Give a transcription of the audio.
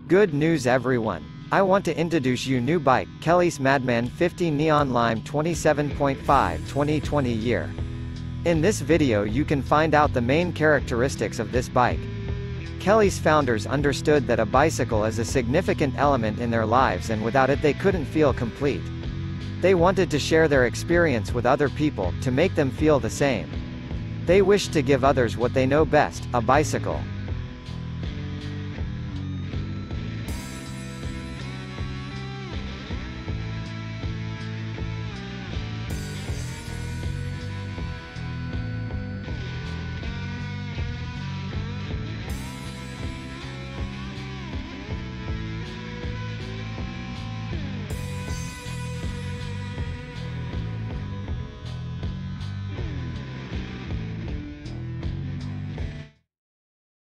Good news everyone. I want to introduce you new bike, Kelly's MADMAN 50 Neon Lime 27.5 2020 year. In this video you can find out the main characteristics of this bike. Kelly's founders understood that a bicycle is a significant element in their lives, and without it they couldn't feel complete. They wanted to share their experience with other people, to make them feel the same. They wished to give others what they know best, a bicycle.